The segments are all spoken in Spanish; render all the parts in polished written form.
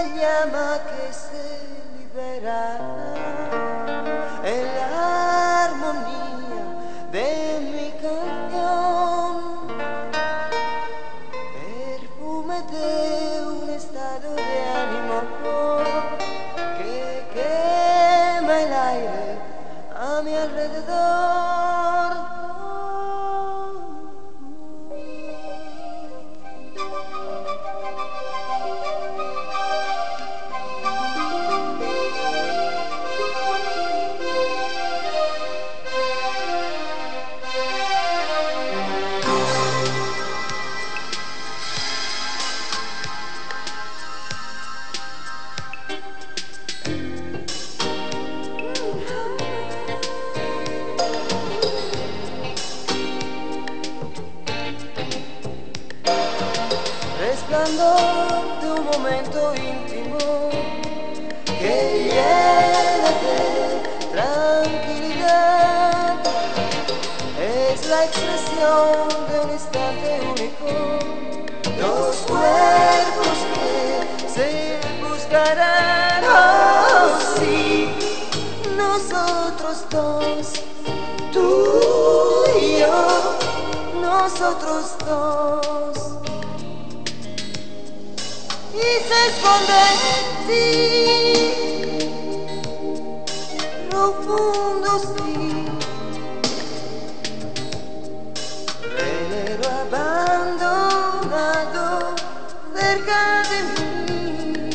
llama que se libera en la armonía de mi canción, perfume de un estado de ánimo que quema el aire a mi alrededor. Resplandor de un momento íntimo que llena de tranquilidad, es la expresión de un instante único, dos cuerpos que se buscarán. Oh sí, nosotros dos, tú y yo, nosotros dos. Y se esconde en ti, profundo sí, velero abandonado cerca de mí.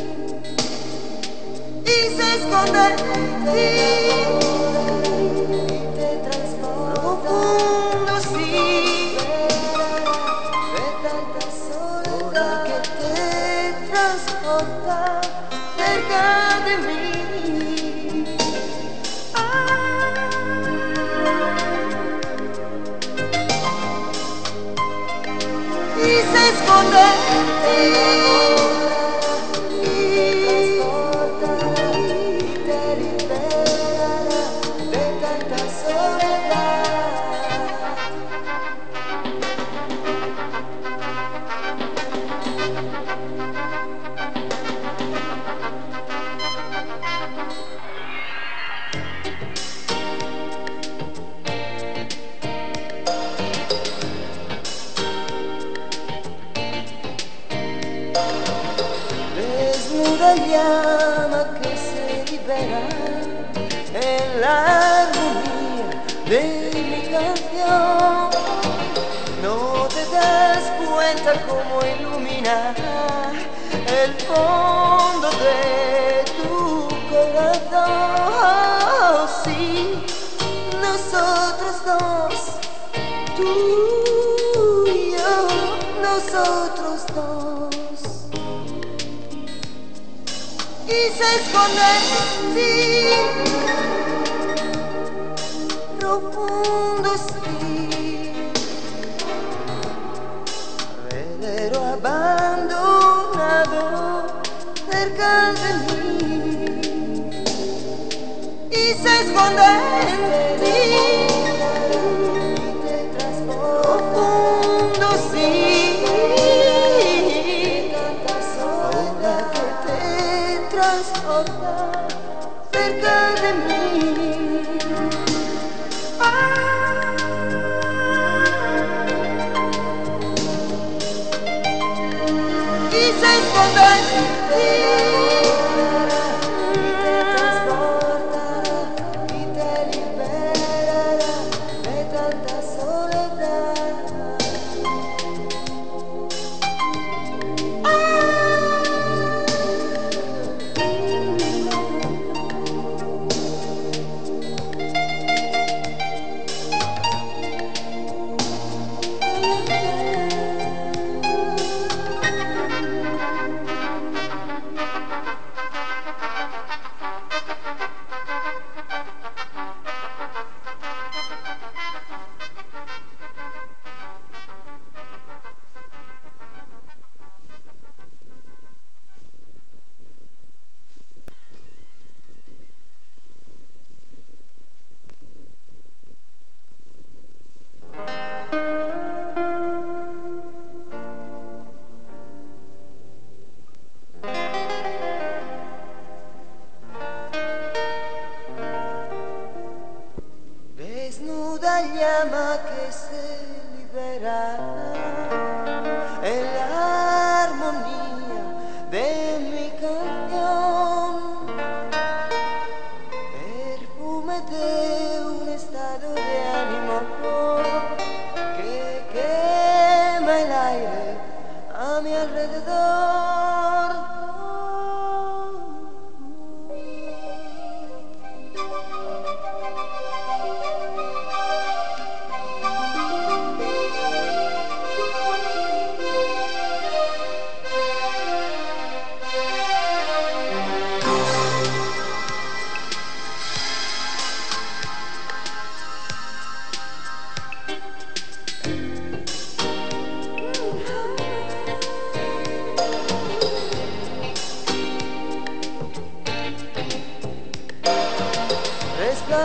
Y se esconde en ti, te transporta, profundo sí, de tanta soledad que te transporta cerca de mí. Y se esconde en ti, y transporta y te libera de tanta soledad. Desnuda llama que se libera en la armonía de mi canción. No te das cuenta cómo ilumina el fondo de tu corazón. Oh, sí, nosotros dos, tú y yo, nosotros dos. Y se esconde en ti, profundo sí, velero abandonado cerca de mí. Y se esconde en ti, te transporta, profundo sí, ahora que te transporta cerca de mí. Y se esconde en ti, te transporta y te libera de tanta soledad.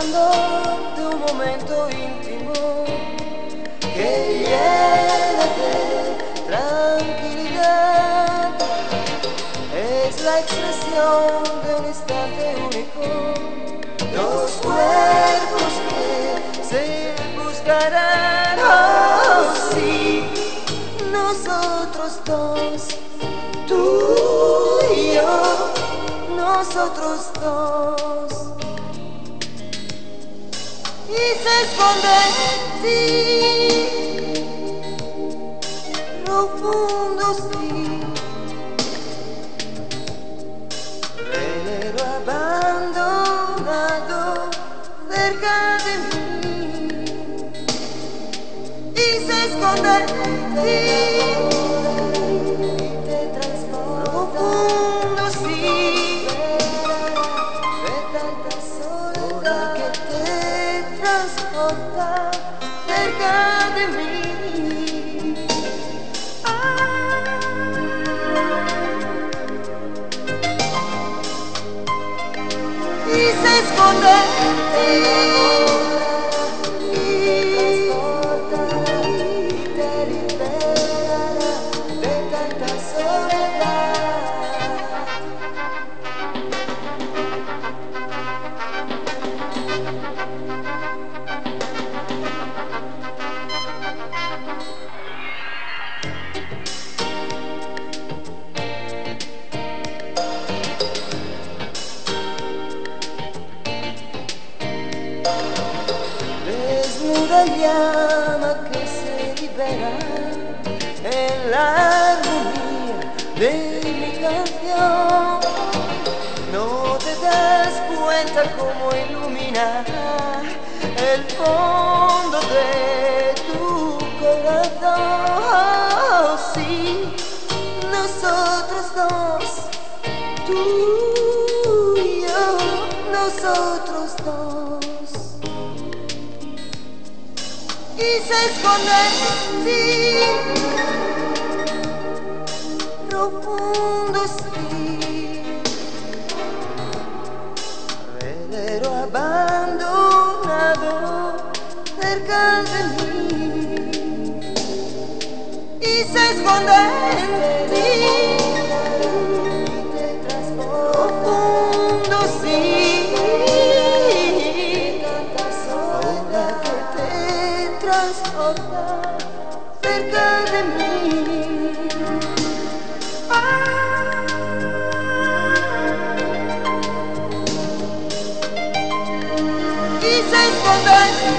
resplandor de un momento íntimo que llena de tranquilidad. Es la expresión de un instante único, dos cuerpos que se buscarán. Oh, sí, nosotros dos, tú y yo, nosotros dos. Y se esconde en ti, profundo sí, velero abandonado cerca de mí. Y se esconde en ti, te transporta profundo sí, de tanta soledad que te transporta cerca de mí. Y se esconde en ti, y transporta y te libera de tanta soledad. Desnuda llama que se libera en la armonía de mi canción. No te das cuenta cómo ilumina el fondo de tu corazón. Oh, sí, nosotros dos, tú y yo, nosotros dos. Y se esconde en ti, profundo sí, velero abandonado cerca de mí. Y se esconde en ti, te transporta profundo sí, transporta cerca de mí. Y se esconde